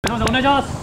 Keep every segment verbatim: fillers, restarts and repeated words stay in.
お願いします。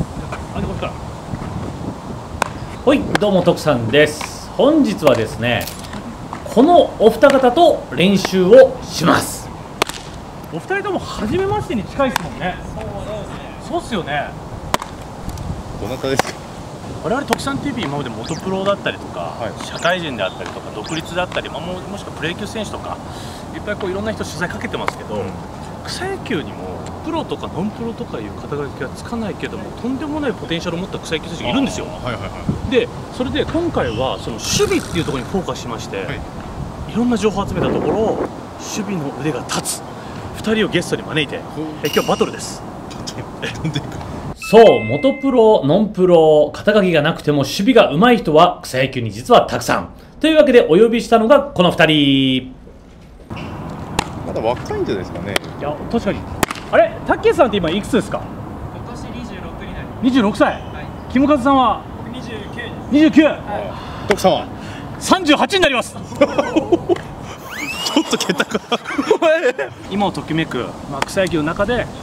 はい、どうも徳さんです。本日はですね、このお二方と練習をします。お二人とも初めましてに近いですもんね。そうっすよね。 どなたですか？ 我々徳さん ティーブイ 今まで元プロだったりとか、 はい、 社会人であったりとか独立だったり、まあ、ももしくはプロ野球選手とかいっぱいこういろんな人取材かけてますけど、うん、草野球にもプロとかノンプロとかいう肩書きがつかないけどもとんでもないポテンシャルを持った草野球選手がいるんですよ。はいはいはい、でそれで今回はその守備っていうところにフォーカスしまして、はい、いろんな情報を集めたところ守備の腕が立つふたりをゲストに招いてえ今日バトルです。そう、元プロノンプロ肩書きがなくても守備が上手い人は草野球に実はたくさんというわけでお呼びしたのがこのふたり。 まだ若いんじゃないですかね。 いや確かに。あれ、たけさんって今いくつですか？ 今年にじゅうろくになります。 にじゅうろくさい。はい、キムカズさんは僕にじゅうきゅうです。 にじゅうきゅう。 はい、徳さんはさんじゅうはちになります。ちょっと桁が今をときめく、まあ、草野球の中で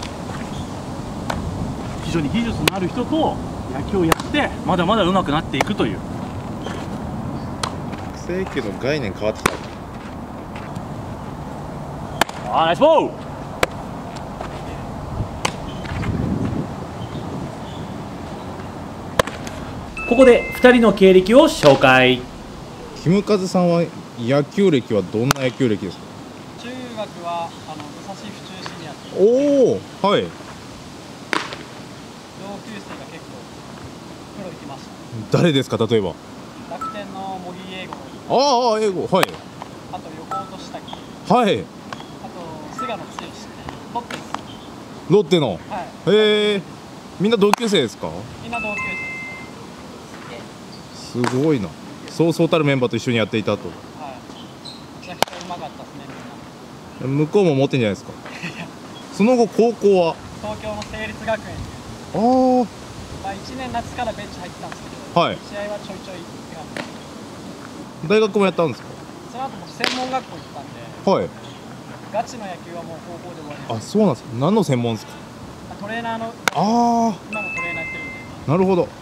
非常に技術のある人と野球をやってまだまだ上手くなっていくという。 草野球の概念変わってきた。 あー、ナイスボール。ここでふたりの経歴を紹介。 キムカズさんは野球歴はどんな野球歴ですか？ 中学はあの武蔵府中シニアっておお、はい。 同級生が結構プロ行きました。 誰ですか？例えば楽天の茂木英吾。 ああ、英語、はい。 あと横尾俊武。 はい。 あと菅野剛志。ロッテです。 ロッテの、 はい、 へえ。みんな同級生ですか？ みんな同級生。 すごいな。そうそうたるメンバーと一緒にやっていたと。 はい、めちゃくちゃうまかったですね、みんな。 向こうも持ってんじゃないですか？その後高校は東京の成立学園。 ああ、 まあいちねん夏からベンチ入ってたんですけど、はい、試合はちょいちょいって感じ。 大学もやったんですか？ その後僕専門学校行ったんで、はい、ガチの野球はもう高校で終わりました。 あ、そうなんですか。何の専門ですか？ トレーナーの、ああ、 今もトレーナーやってるんで。 なるほど。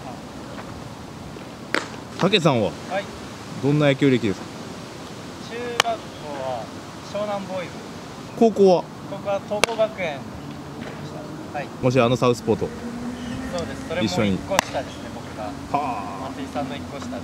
たけさんは、 はい、 どんな野球歴ですか？ 中学校は湘南ボーイズ。 高校は高校は東光学園でした。はい、 もしあのサウスポート。 そうです。それもいっこ下ですね、僕が。はあ、松井さんのいっこ下で。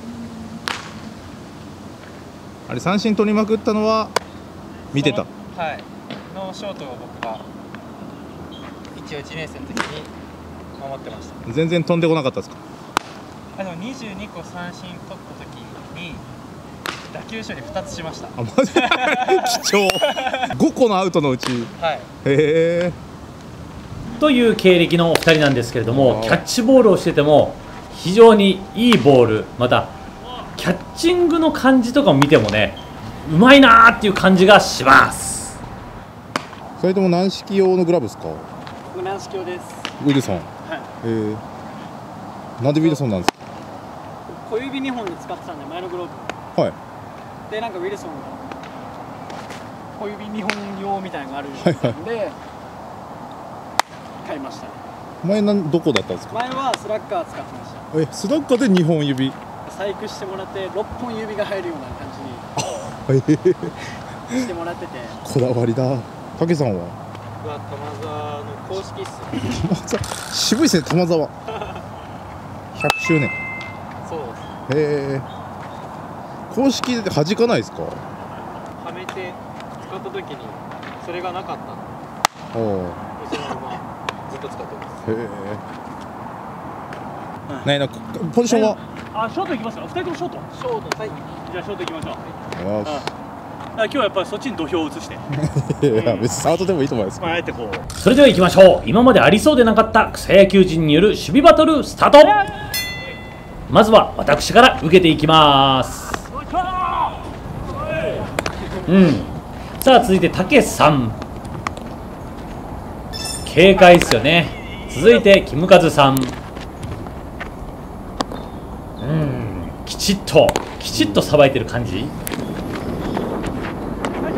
あれ三振取りまくったのは見てた。 はい、のショートを僕が一応いちねん生の時に守ってました。 全然飛んでこなかったですか？ あのにじゅうにこ三振取った時に打球処理ふたつしました。 あ、マジ貴重ごこのアウトのうち、 はい、 へえ。 という経歴のお二人なんですけれども、キャッチボールをしてても非常にいいボール、またキャッチングの感じとかを見てもね、うまいなーっていう感じがします。 それとも軟式用のグラブですか？ 軟式用です。 ウィルソン。はい。へえ。なんでウィルソンなんですか？ 小指にほんで使ってたんで、前のグローブ。はい。で、なんかウィルソンが小指にほん用みたいなのがあるんで、はいはい、買いました。 前なんどこだったんですか？ 前はスラッガー使ってました。 え、スラッガーでにほん指？ 細工してもらってろっぽん指が入るような感じにしてもらってて。 こだわりだ。たけさんは？ 僕は玉沢の公式っす。 玉沢、渋いですね、玉沢。ひゃくしゅうねん。 そうです。 へえ。公式で弾かないですか？ はめて使った時にそれがなかったので、そのままずっと使ってます。へえ。ねえ、なんかポジションは？ あ、ショート行きますか？ふたりともショート？ ショート。はい。 じゃあショート行きましょう。 よし。 今日はやっぱりそっちに土俵を移して。 いや、別にスタートでもいいと思います。 あえてこう。それでは行きましょう。今までありそうでなかった草野球人による守備バトルスタート。まずは私から受けていきます。うん。さあ続いてたけさん。軽快ですよね。続いてキムカズさん。うん。きちっときちっとさばいてる感じ。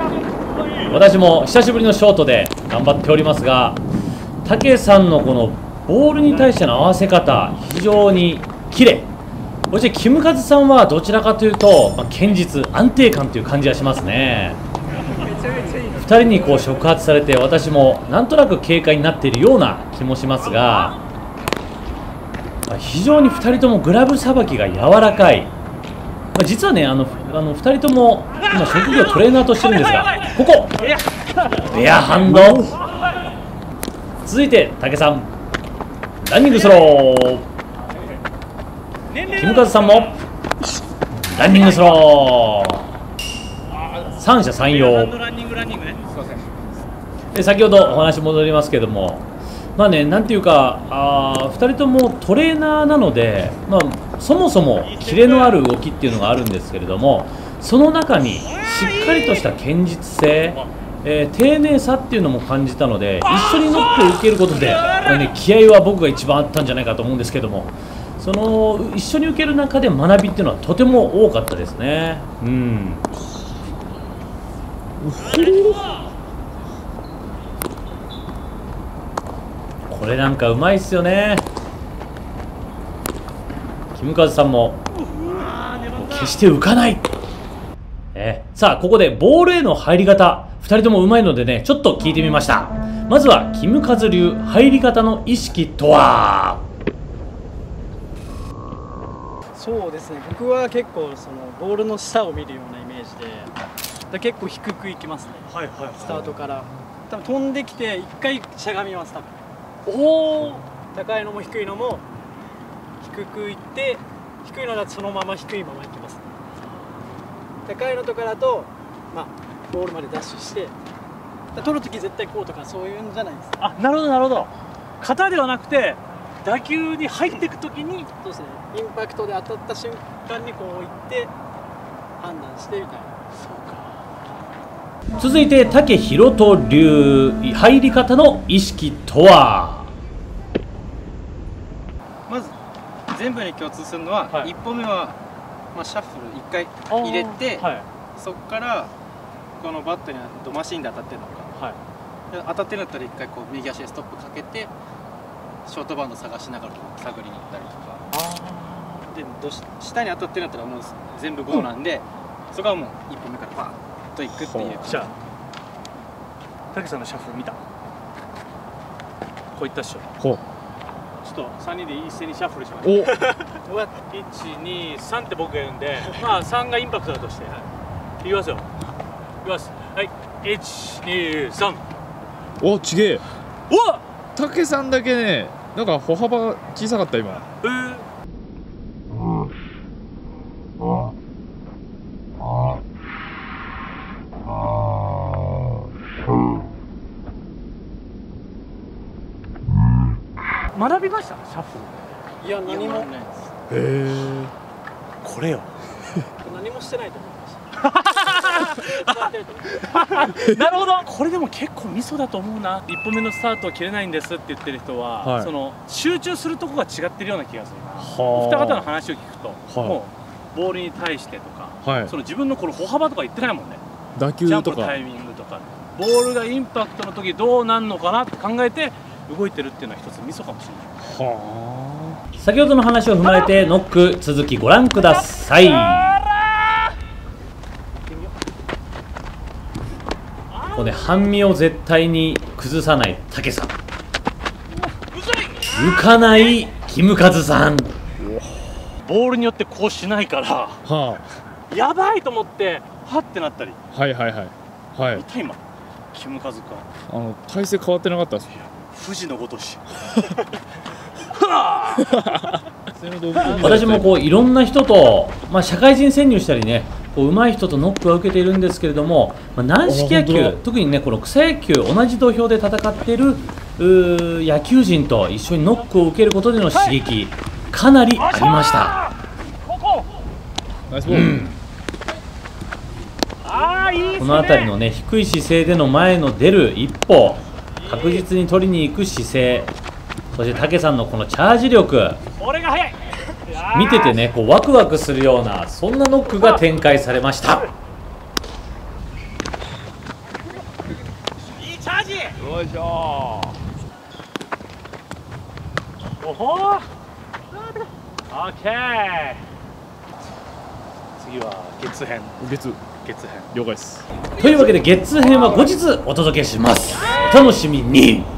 私も久しぶりのショートで頑張っておりますが、武さんのこのボールに対しての合わせ方非常に綺麗。そしてキムカズさんはどちらかというと、まあ、堅実安定感という感じがしますね。ふたりにこう触発されて私もなんとなく軽快になっているような気もしますが、まあ、非常にふたりともグラブさばきが柔らかい。まあ、実はねあのあのふたりとも今職業トレーナーとしてるんですが、ここベアハンド。続いて武さんランニングスロー。キムカズさんもランニングスロー。三者三様で、先ほどお話戻りますけども、まあね、なんていうかあふたりともトレーナーなので、まあ、そもそもキレのある動きっていうのがあるんですけれども、その中にしっかりとした堅実性、えー、丁寧さっていうのも感じたので、一緒にノックを受けることで、これね、気合は僕が一番あったんじゃないかと思うんですけども、その一緒に受ける中で学びっていうのはとても多かったですね。うん。これなんかうまいっすよね。キムカズさんも決して浮かない。えー、さあここでボールへの入り方ふたりともうまいのでね、ちょっと聞いてみました。まずはキムカズ流入り方の意識とは。 そうですね、僕は結構そのボールの下を見るようなイメージで、だ結構低くいきますね。はいはいはい、スタートから多分飛んできて一回しゃがみます。多分おお、高いのも低いのも低くいって、低いのだとそのまま低いままいきます。高いのとかだとまあボールまでダッシュして取るとき絶対こうとかそういうんじゃないです。 あ、なるほどなるほど。型ではなくて打球に入っていくときに、 そうですね、インパクトで当たった瞬間にこういって判断してみたいな。 そうか。続いて武宏斗流入り方の意識とは。 まず全部に共通するのは、はい、いっぽんめは、まあ、シャッフルいっかい入れて、はい、そこからこのバットにドマシンで当たってるのか、はい、当たってるんだったらいっかいこう右足でストップかけてショートバウンド探しながら探りに行ったりとか、でど下に当たってるんだったらもう全部ゴーなんで、うん、そこはもういっぽんめからバーッといくっていう。 じゃあ武さんのシャッフル見た？こういったっしょ。ほう。ちょっとさんにんで一斉にシャッフルしましょう。おいちにさんって僕が言うんで、まあさんがインパクトだとして、はい、いきますよ。いきます。はい、いちにさん。 お、ちげえ。 おっ、 たけさんだけね、なんか歩幅小さかった今。えー学びましたシャッフル。いや何も。へえ。これよ。 何もしてないと思いました。 なるほど。これでも結構ミソだと思うな。一歩目のスタートを切れないんですって言ってる人は、はい、その集中するとこが違ってるような気がする。お二方の話を聞くと、はもうボールに対してとか、はい、その自分のこの歩幅とか言ってないもんね。 打球とかジャンプのタイミングとか、ボールがインパクトの時どうなんのかなって考えて動いてるっていうのは一つミソかもしれない。 はあ。先ほどの話を踏まえてノック続きご覧ください。ここで半身を絶対に崩さない武さん、浮かないキムカズさん。 ボールによってこうしないから、はあ、やばいと思ってはってなったり。 はいはいはいはい。 見た今キムカズか、 あの体勢変わってなかったです。 富士のごとし私もこういろんな人と、まあ、社会人潜入したりね、こう上手い人とノックは受けているんですけれども、まあ、軟式野球、特にねこの草野球、同じ土俵で戦っている野球人と一緒にノックを受けることでの刺激、かなりありました。 ナイスボール。うん、 この辺りのね低い姿勢での前の出る一歩、確実に取りに行く姿勢、そして武さんのこのチャージ力、見ててねこうワクワクするような、そんなノックが展開されました。 いいチャージ。よいしょ。 おほー、オッケー。次は月編。 月月編了解です。 というわけで月編は後日お届けします。お楽しみに。